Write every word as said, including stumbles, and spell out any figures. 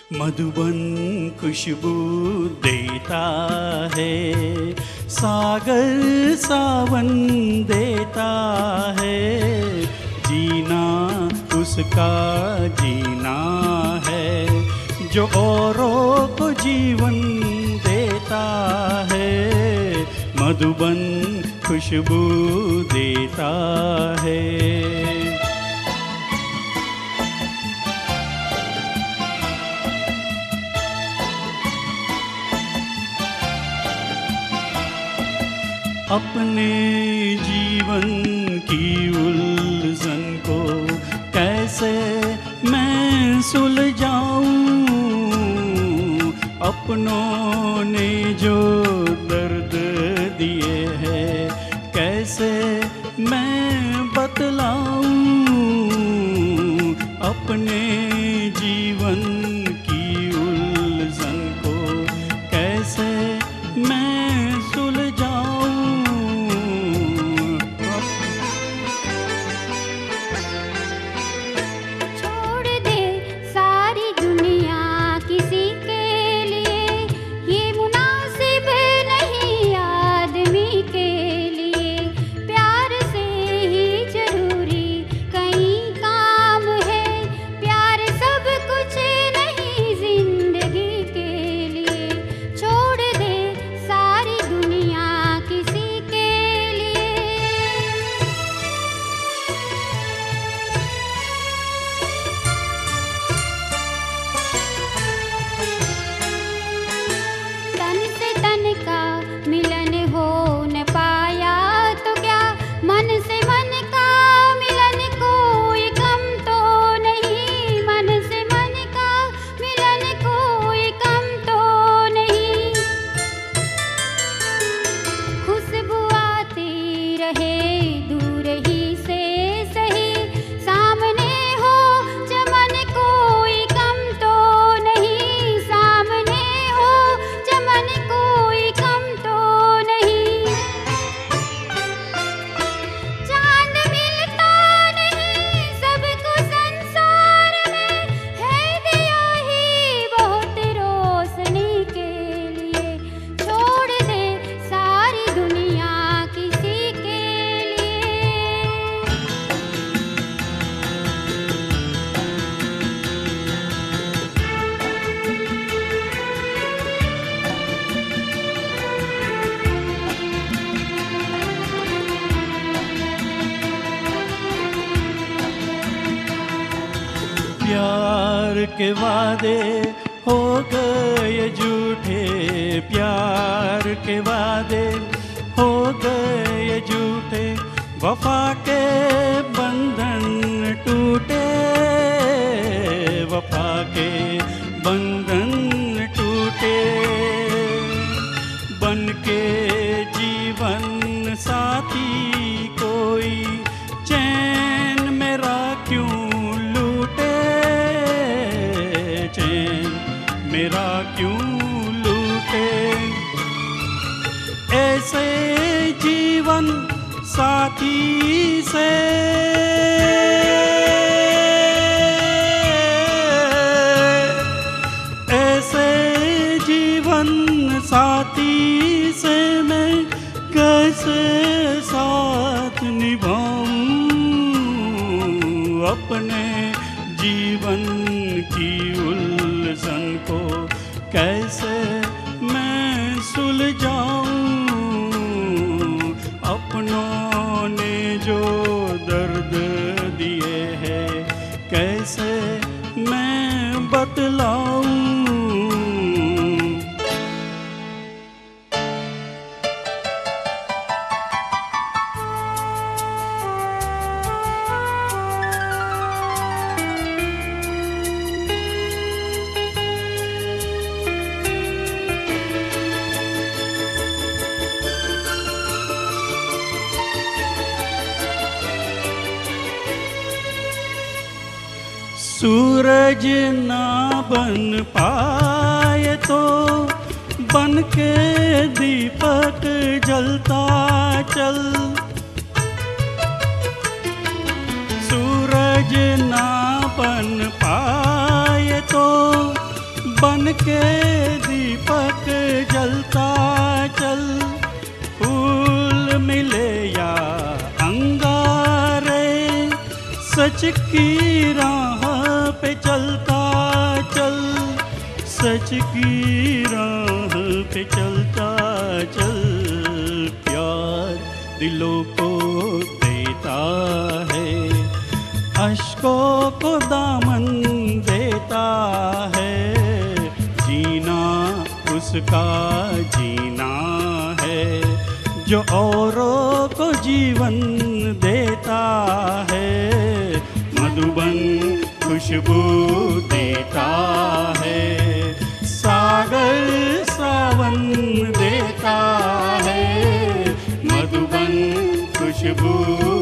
मधुबन खुशबू देता है, सागर सावन देता है, जीना उसका जीना है, जो औरों को जीवन देता है। मधुबन खुशबू देता है। अपने जीवन की उलझन को कैसे मैं सुलझाऊं, अपनों ने जो दर्द दिए हैं कैसे मैं बतलाऊं, अपने जीवन की उलझन को कैसे मैं सुलझाऊं। प्यार के वादे हो गए झूठे, प्यार के वादे हो गए झूठे, वफा के बंधन टूटे, वफा के बंधन टूटे, बन के जीवन साथी कोई चैन मेरा क्यों मेरा क्यों लूटे, ऐसे जीवन साथी से ऐसे जीवन साथी से मैं कैसे साथ निभाऊं, अपने जीवन की उलझन को कैसे मैं सुलझाऊं, अपनों ने जो दर्द दिए हैं कैसे मैं बतलाऊं। सूरज ना बन पाए तो बन के दीपक जलता चल, सूरज ना बन पाए तो के दीपक जलता चल, फूल मिले या अंगारे, सच की राह पे चलता चल, सच की राह पे चलता चल। प्यार दिलों को देता है, अश्कों को दामन देता है, जीना उसका जीना है, जो औरों को जीवन देता है। मधुबन खुशबू देता है, सागर सावन देता है, मधुबन खुशबू